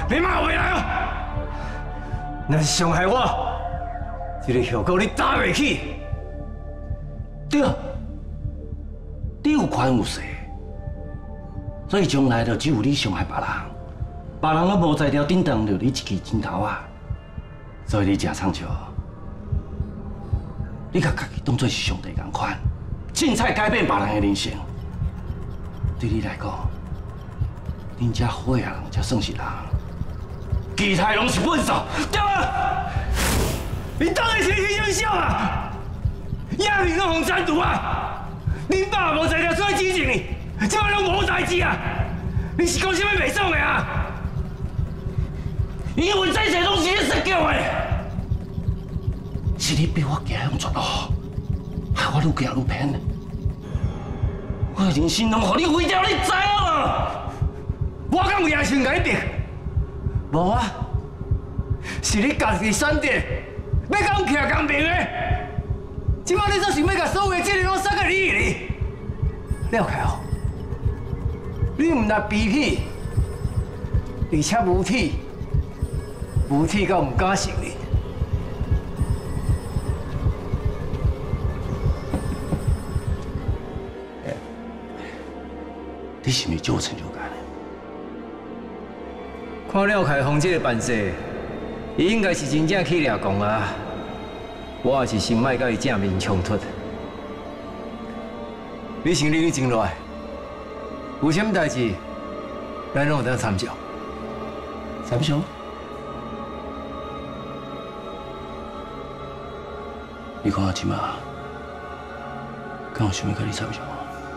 你莫回来哦！若是伤害我，这个后果你担袂起。 对，你有权有势，所以将来就只有你伤害别人，别人都无才调顶当着你一支针头啊！所以你真苍笑，你甲家己当作是上帝同款，凊彩改变别人的人生。对你来讲，恁这好的人才算是人，其他拢是粪扫。 对啊！你当然是去优秀啊！亚明拢红山毒啊！恁爸无才调出来指证你，即摆拢无代志啊！你是讲啥物袂爽的啊？ 因为这些拢是你设计的，是你逼我行向绝路，害我愈行愈偏。我的人生拢互你毁掉，你知影无？ 我敢有野心改变？无啊，是你家己选择，要甲我徛公平的。即摆你则想要甲所有的责任拢甩给你哩？了解哦，你唔但卑鄙，而且无体，无体到唔敢承认。 你是咪足有成就感？ 看廖凯峰这个办事，伊应该是真正去掠讲啊！我也是先莫甲伊正面冲突。你先理你真来，有啥物代志，咱拢有当参照。 参详？你看我即马，敢有想要甲你参详？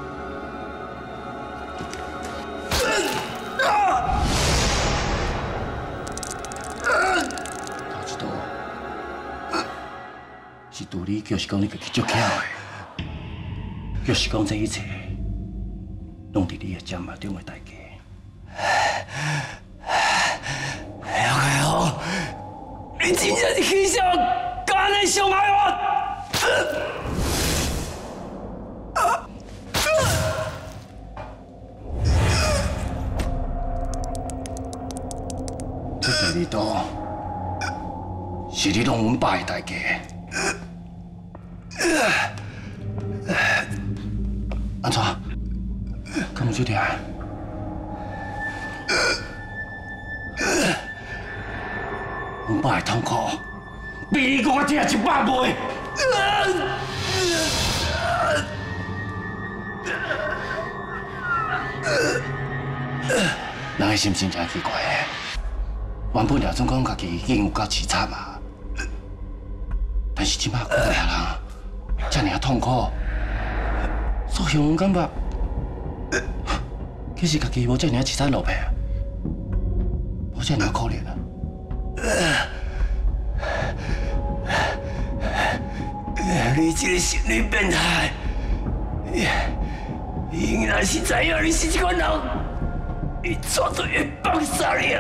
是拄你，就是讲你家己足巧的，就是讲这一切，拢伫你的掌握中的代价。 廖凯峰，你真正是气笑，敢来伤害我！ 这第二刀，是你弄阮爸的代价。安怎？敢有这点？阮爸的痛苦比你我疼100倍。人的心情真奇怪的，原本了总讲家己已经有够凄惨啊，但是即摆看到人遮尔痛苦，所以我感觉，其实家己无遮尔凄惨落魄，无遮尔可怜啊。 你这个心理变态！伊若是知影你是这款人，伊绝对会放杀你！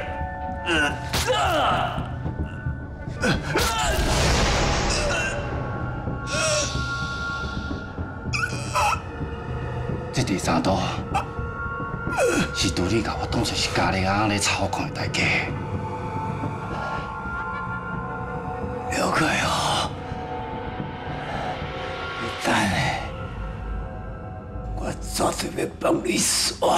这第三刀是拄你甲我当作是家己仔咧操控的代价。 了解哦，等下，我绝对要帮你耍。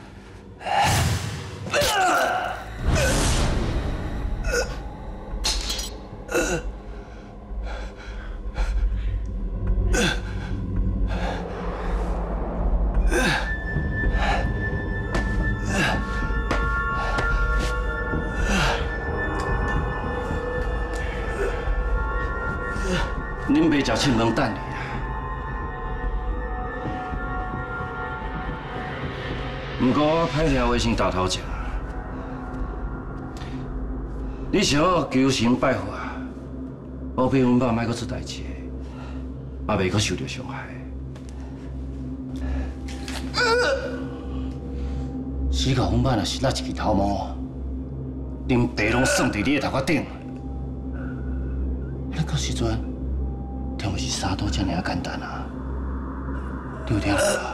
恁袂食凊饭等你啦。不过我歹听话先打头阵，你想要求神拜佛，保庇阮爸莫阁出代志，也袂阁受到伤害。死到阮爸若是落一支头毛，恁爸拢算伫你的头壳顶，那到时阵。听是三刀这么简单啊，对不对啊？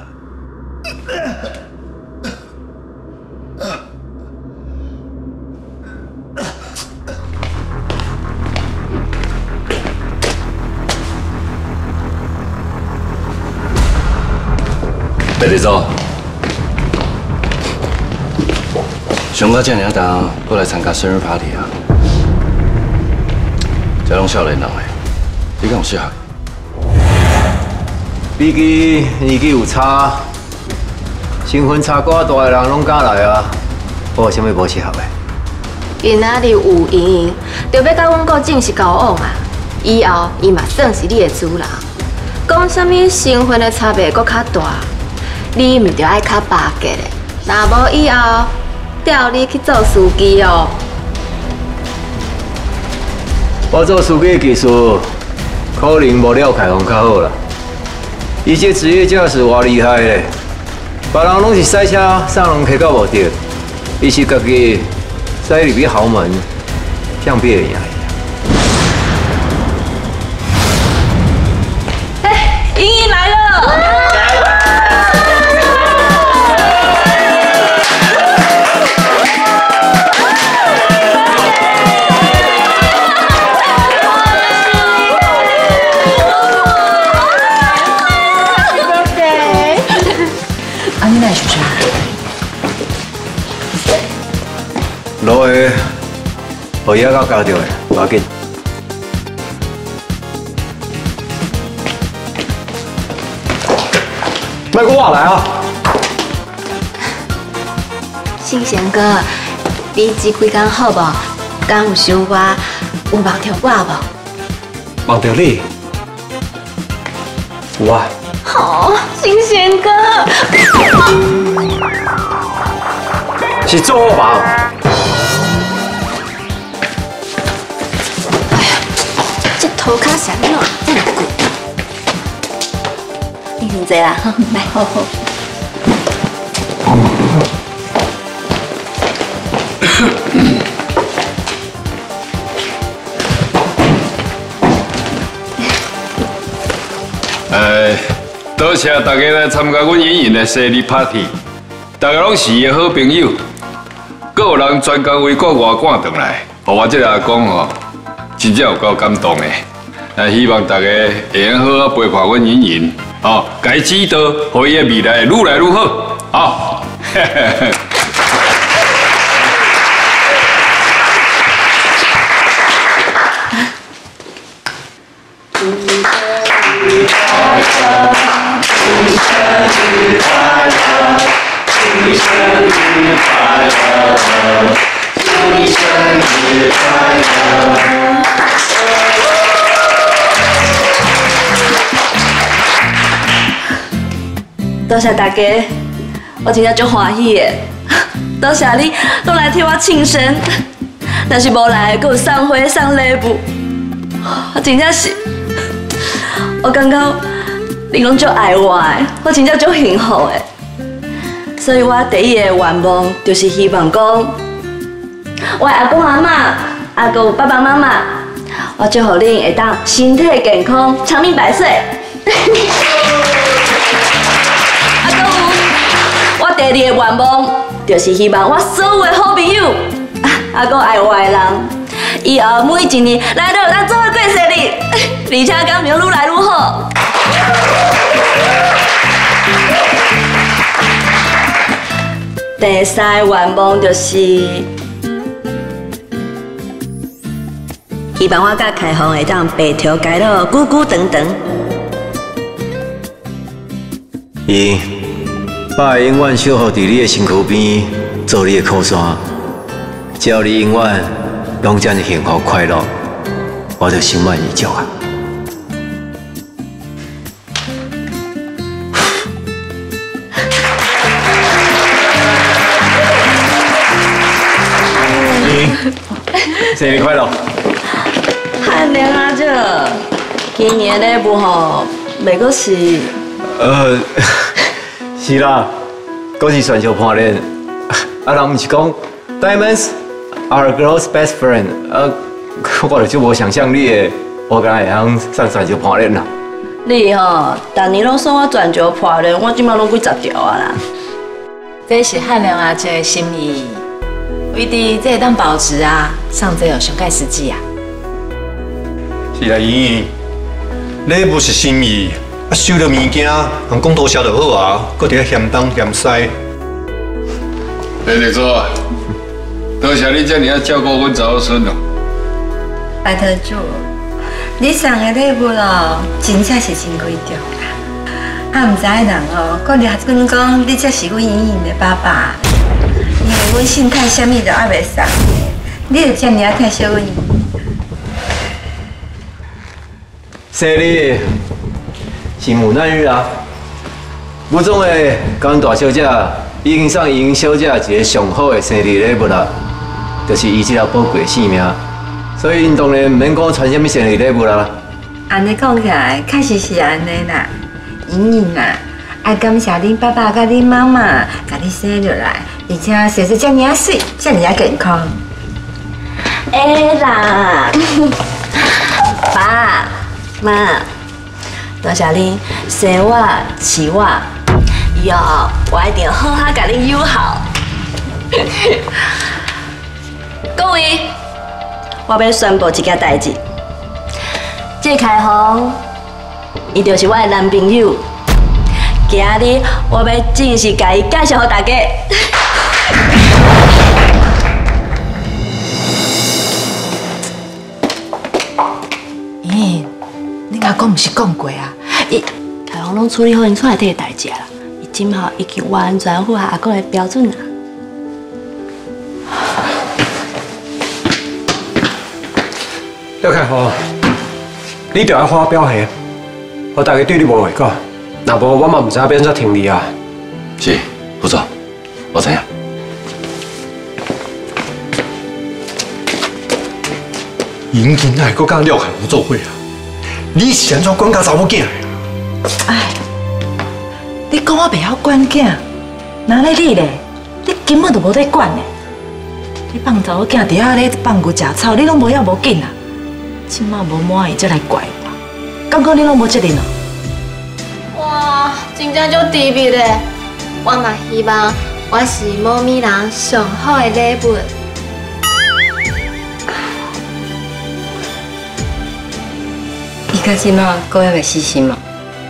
别你走。 上到这尔重，过来参加生日 party 啊！这拢少年人诶，你敢有适合？ 比起年纪有差，身份差寡大诶人拢敢来啊！我有啥物无适合诶？ 因仔日有莹莹，就要甲阮国正式交往啊！以后伊嘛算是你的主人。讲啥物身份的差别搁较大，你毋着爱较巴结的，若无以后调你去做司机哦。 我做司机的技术可能无廖凯宏较好啦。伊这职业驾驶偌厉害咧，别人拢是赛车送人开到无着，伊是家己驶入去豪门，向别人赢。 莹莹来了。 啊，你来是啥？ 落下，我也到交着的，无要紧。卖给我来啊！ 信贤哥，你这几工好无？敢有想我有梦着我无？ 望着你，有啊。 哦，信贤哥， 是做我梦。 哎呀，这头壳是安怎这么贵？你先坐啦，来。 多谢大家来参加阮莹莹的生日 party， 大家拢是伊的好朋友，阁有人专工为国外赶回来，互我这个阿公吼，真正有够感动的。希望大家会用好好陪伴阮莹莹，哦，该指导，互伊的未来愈来愈好，好。 多谢大家，我真正足欢喜的。多谢你拢来替我庆生，若是无来，阁有送花送礼物，我真正是，我感觉你拢足爱我的，我真正足幸福的。所以我第一个愿望就是希望讲，我的阿公阿嬷，还有爸爸妈妈，我祝福恁会当身体健康，长命百岁。我第二个愿望就是希望我所有的好朋友，还有爱我的人，以后每一年来都有咱做伙过生日，而且感情愈来愈好。第三个愿望就是希望我甲开放会当白头偕老，久久长长。 伊。爸会永远守护伫你的身躯边，做你的靠山。只要你永远拢这样幸福快乐，我就心满意足啊！生日快乐！ 汉良阿姐，今年的礼物吼，袂过是是啦，嗰是全球判练，人唔是讲 Diamonds are a girl's best friend， 我就无想象力的，我敢会晓上全球判练啦。 你吼，逐年拢送我全球判练，我即摆拢几十条啊啦。 这是汉良阿姐的心意，为伫这会当保值啊，上这有上盖实际啊。 是啦，莹莹，礼物是心意， 收到物件，人讲多谢就好啊，搁伫遐嫌东嫌西。 李地主啊，多谢你遮尔啊照顾阮查某孙哦。 拜托主，你送的礼物哦，真正是真贵重啦。啊，唔知人哦，搁掠阮讲你才是阮莹莹的爸爸，因为阮姓太，啥物都还袂送，你就遮尔啊疼惜阮莹莹。 生日是母难日啊！吴总的江大小姐已经送莹小姐一个上好的生日礼物啦，就是伊这条宝贵的性命，所以因当然唔免讲传什么生日礼物啦。 安尼讲起来，确实是安尼啦。莹莹啊，爱感谢恁爸爸甲恁妈妈，甲你生落来，而且生出遮尔啊水，遮尔啊健康。 哎啦，爸妈，多谢恁生我饲我，以后我一定好好甲恁友好。各位，我要宣布一件代志，这开放，伊就是我的男朋友。今日我要正式甲伊介绍给大家。 咦，你阿公唔是讲过啊？ 伊开放拢处理好因厝内底的代志啦，伊今后已经完全符合阿公的标准啦。 廖凯豪，你着要好好表现，我大家对你无话讲，若无我嘛唔知影变怎听你啊。 是，副总，我知影。 莹莹哪会搁甲廖凯宏做伙啊？你是安怎管教查某囝的？ 哎，你讲我袂晓管囝，哪咧你咧？你根本就无在管咧。你放查某囝伫遐咧放牛食草，你拢无要无紧啊！即马无满意才来怪我，感觉你拢无责任啊！ 哇，真正足特别嘞！我嘛希望我是猫咪人上好的礼物。 伊到即马搁还袂死心哦。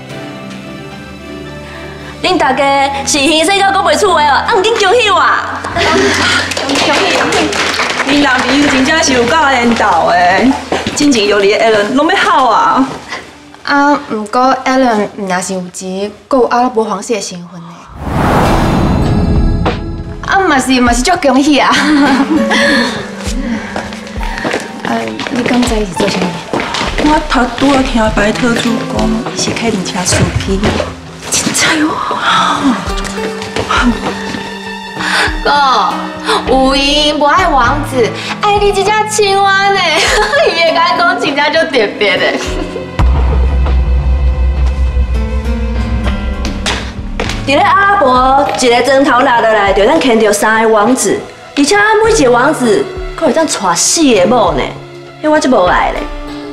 恁大家是现世到搁袂厝的哦，啊，唔紧恭喜我！恭喜！ 恁男朋友真正是有够缘投的，真情有理的 Alan 拢要好啊！ 啊，不过 Alan 若是有钱，搁有阿拉伯皇室的身份呢。啊，嘛是足恭喜啊！你敢知伊是做啥物？ 我头拄仔听白特主讲，伊是开电车司机，真在哦！ 哥，有闲无爱王子，爱你这只青蛙呢，伊会甲讲真正足特别的。 伫咧阿拉伯，一个砖头拿落来，就当牵着3个王子，而且每一个王子，佫会当娶4个某呢，迄我就无爱咧。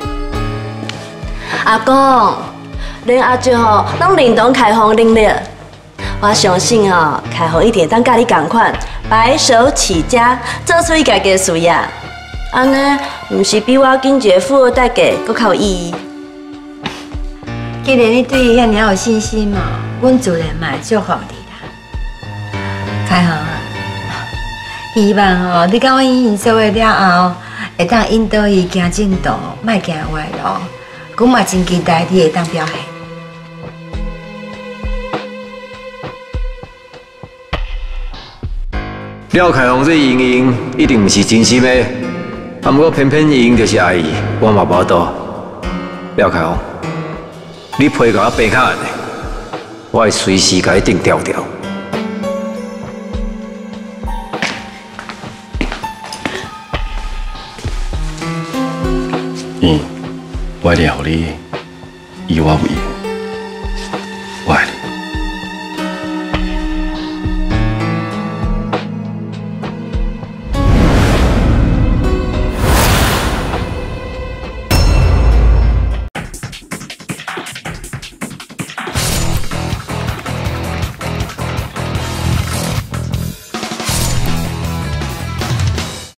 阿公，恁阿舅吼，拢认同开放能力，我相信吼，开放一定当甲你同款，白手起家，做出伊家己的事业，安尼毋是比我紧一个富二代嫁佫较有意义？ 既然你对伊遐尔有信心嘛，阮自然嘛会祝福你啦。开航啊，希望哦，你甲阮莹莹做伙了后，会当引导伊行正道，莫行歪路。阮嘛真期待你会当表现。 廖凯宏这莹莹一定毋是真心的，啊，不过偏偏莹莹就是爱伊，我嘛无法度。廖凯宏，你批甲我背卡呢，我会随时甲你定调调。 我一定互你以我为。